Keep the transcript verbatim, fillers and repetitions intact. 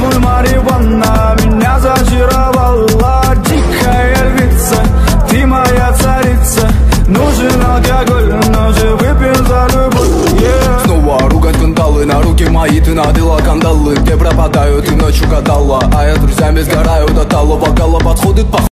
Нуль марихуана меня зачаровала. Дикая львица, ты моя царица. Нужен алкоголь, но же выпьем за любовь, yeah. Снова ругать скандалы, на руки мои ты надела кандалы. Где пропадаю, ты ночью гадала, а я с друзьями сгораю до талого. Гала подходит, похоже